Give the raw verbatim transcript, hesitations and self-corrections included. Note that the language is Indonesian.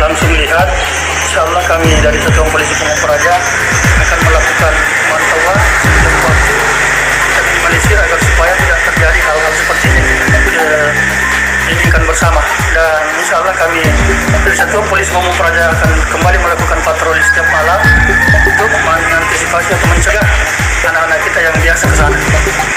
langsung lihat. Insya Allah kami dari Satuan Polisi Pamung Praja akan melakukan pemantauan setiap waktu dan Malaysia agar supaya tidak terjadi hal-hal seperti ini eh, diinginkan bersama. Dan insya Allah kami dari Satuan Polisi Pamung Praja akan kembali melakukan patroli setiap malam untuk mengantisipasi atau mencegah anak-anak kita yang biasa ke sana.